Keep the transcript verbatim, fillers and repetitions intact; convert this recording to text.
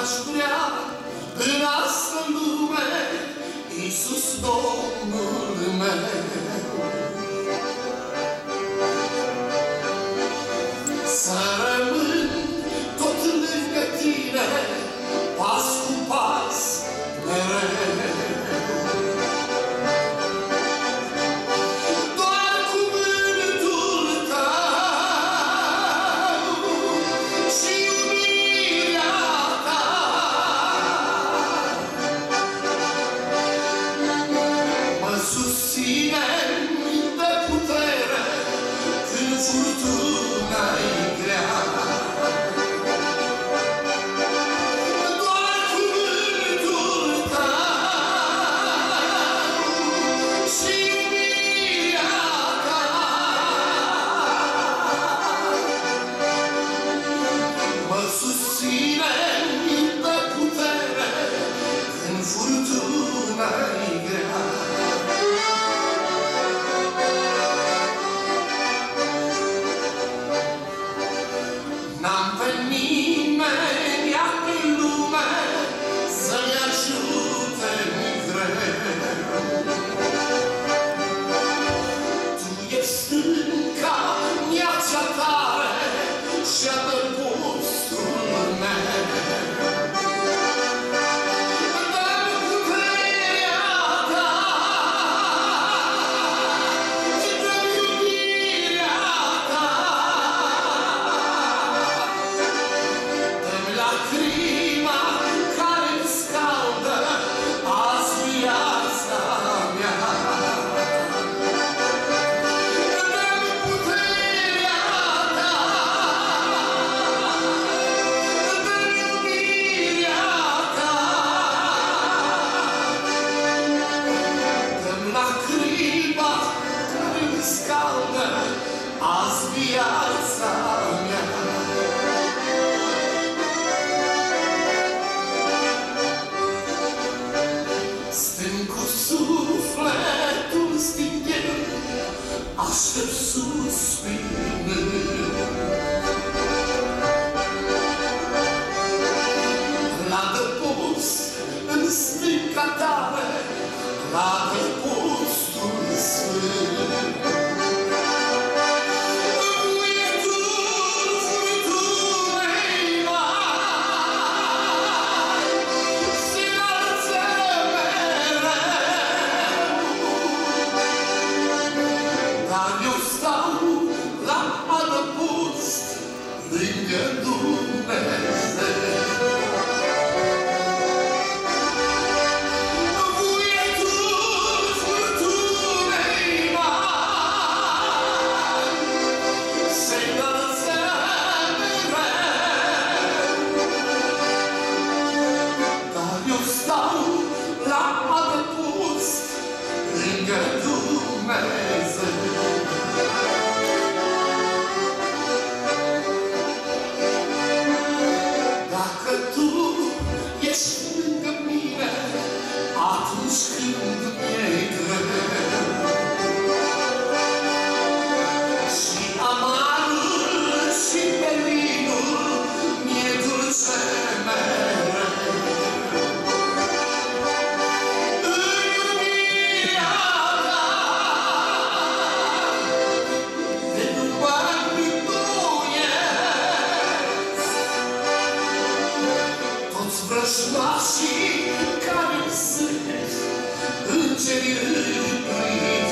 aș vrea în asta lume, Iisus Domnul meu. Să rămân tot lângă tine, pas cu pas, mereu. Doar cuvântul tău și iubirea ta mă susține de putere când furtuna-i grea. Doar cuvântul tău și iubirea ta mă susține de putere când furtuna-i grea. N-am pe nimeni pe lume să-i ajute în greu. Tu ești stânca mea cea tare și adăpostul meu. Dă-mi puterea ta, dă-mi iubirea ta, dă-mi lacrima care-mi scaldă azi viața mea. Dă-mi puterea ta, dă-mi iubirea ta, dă-mi lacrima care-mi scaldă azi viața mea. Stând cu sufletul stinghet, aștept suspinând la adăpost în stânca tare, la adăpostul sfânt. Învuietul furtunei mari se înalță mereu, dar eu stau la adăpost lângă Dumnezeu. Învuietul furtunei mari se înalță mereu, dar eu stau la adăpost lângă Dumnezeu. Dacă tu ești lângă mine atunci când mi-e greu și amarul și pelinul mi-e dulce mereu, în iubirea ta de nu mă îndoiesc. Toți vrăjmașii care sunt îngeri împliniți